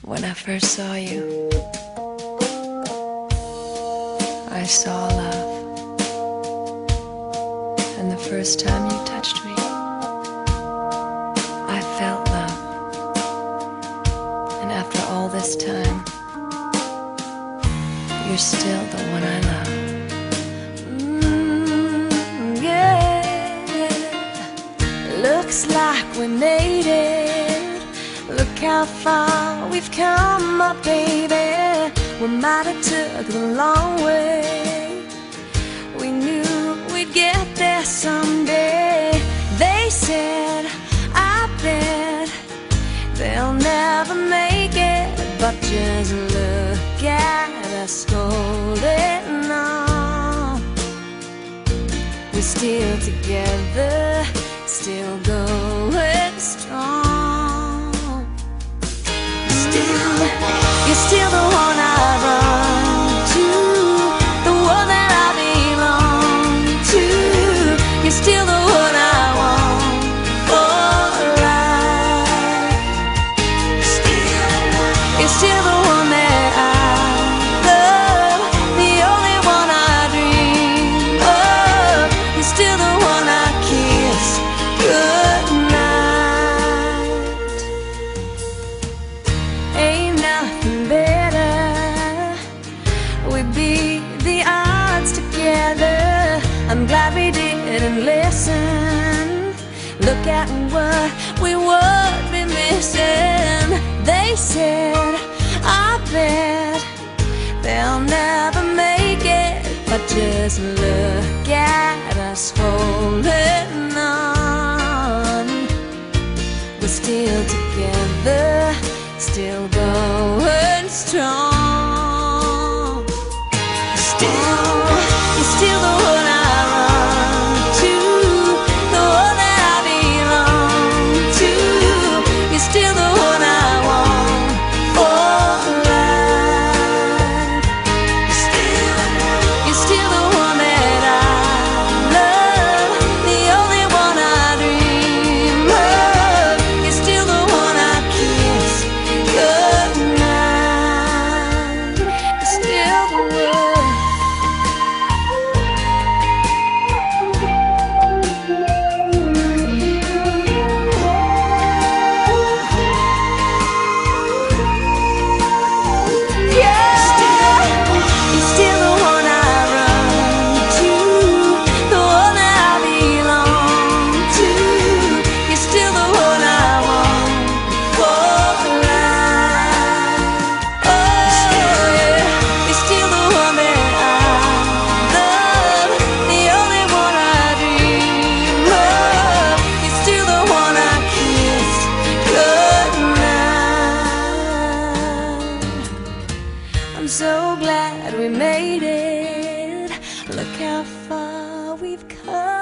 When I first saw you, I saw love. And the first time you touched me, I felt love. And after all this time, you're still the one I love. Yeah. Looks like we made it. Look how far we've come, my baby. We might have took the long way. We knew we'd get there someday. They said, I bet they'll never make it. But just look at us holding on. We're still together, still going strong. You're still the one I run to, the one that I belong to. You're still the one I want for life. You're still the one that I love, the only one I dream of. You're still the one I kiss goodnight. Ain't nothing better. We beat the odds together. I'm glad we didn't listen. Look at what we would be missing. They said, I bet they'll never make it. But just look at us holding on. We're still together, still going strong. You're still the one I run to, the one that I belong to. You're still the one I want for life. You're still the one that I love, the only one I dream of. You're still the one I kiss goodnight. You're still the one. I'm so glad we made it. Look how far we've come.